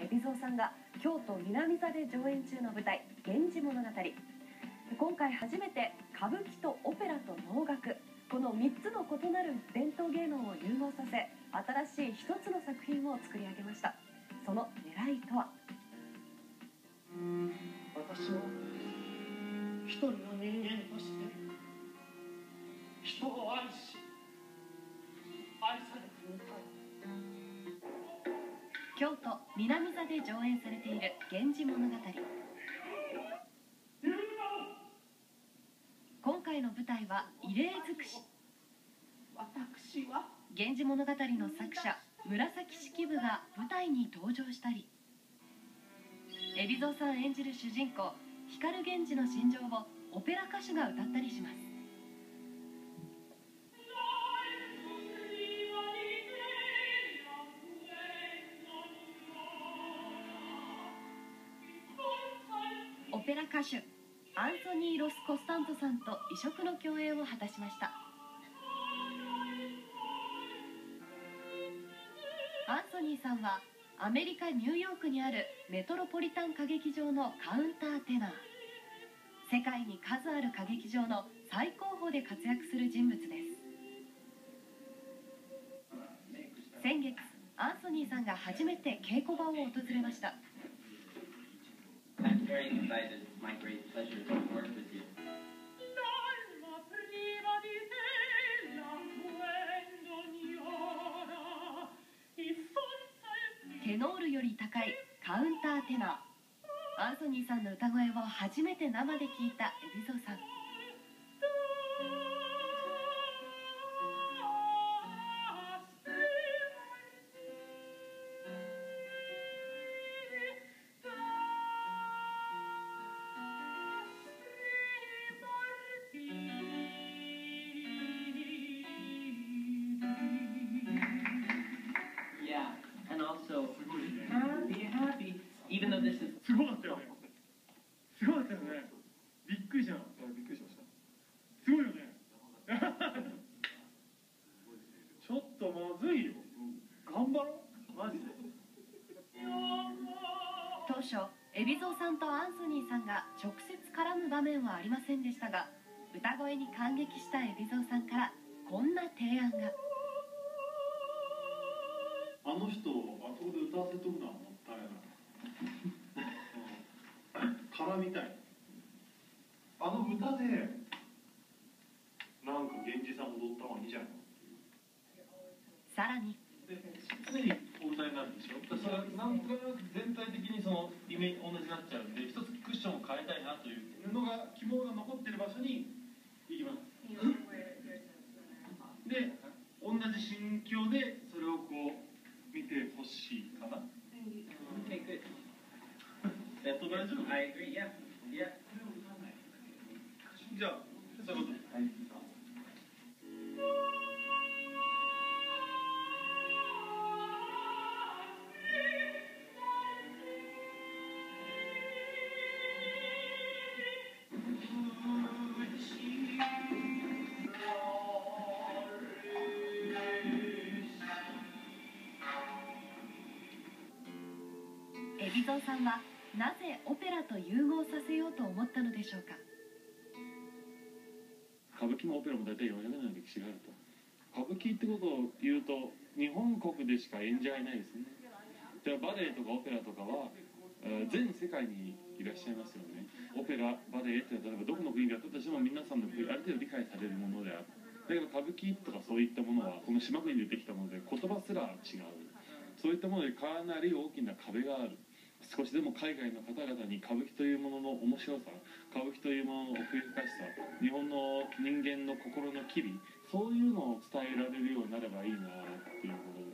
海老蔵さんが京都南座で上演中の舞台「源氏物語」。今回初めて歌舞伎とオペラと能楽、この3つの異なる伝統芸能を融合させ、新しい一つの作品を作り上げました。その狙いとは。 私は一人の人間として人を愛し愛されてみたい。 京都南座で上演されている「源氏物語」。今回の舞台は異例尽くし。 私は 「源氏物語」の作者紫式部が舞台に登場したり、海老蔵さん演じる主人公光源氏の心情をオペラ歌手が歌ったりします。オペラ歌手アンソニー・ロス・コスタントさんと異色の共演を果たしました。アンソニーさんはアメリカ・ニューヨークにあるメトロポリタン歌劇場のカウンターテナー。世界に数ある歌劇場の最高峰で活躍する人物です。先月アンソニーさんが初めて稽古場を訪れました。 I'm very excited. It's my great pleasure to work with you. テノールより高いカウンターテナー。アンソニーさんの歌声を初めて生で聞いた海老蔵さん。 And also, happy, even though this is. すごかったよね。すごかったよね。びっくりした。びっくりしました。すごいよね。ちょっとまずいよ。頑張ろう。マジで。 当初海老蔵さんとアンソニーさんが直接絡む場面はありませんでしたが、歌声に感激した海老蔵さんからこんな提案が。 あの人をあそこで歌わせとくのはもったいない。絡みたい。あの歌でなんか源氏さん踊った方がいいじゃないの。 さらに常にお歌いになるでしょ。それはなんか全体的にそのイメージ同じになっちゃうんで、一つクッションを変えたいなというのが希望が残ってる場所に行きます。で同じ心境でそれをこう見てほしいかな。 Okay, good. 大丈夫？ I agree. Yeah. Yeah. じゃあそういうこと。 海老蔵さんはなぜオペラと融合させようと思ったのでしょうか。 歌舞伎もオペラも大体400年の歴史があると。歌舞伎ってことを言うと日本国でしか演じ合えないですね。じゃあバレエとかオペラとかは全世界にいらっしゃいますよね。オペラバレエって例えばどこの国でやったとしても皆さんの国ある程度理解されるものである。だけど歌舞伎とかそういったものはこの島国でできたもので言葉すら違う。そういったものでかなり大きな壁がある。少しでも海外の方々に歌舞伎というものの面白さ、歌舞伎というものの奥ゆかしさ、日本の人間の心の機微、そういうのを伝えられるようになればいいなっていうことで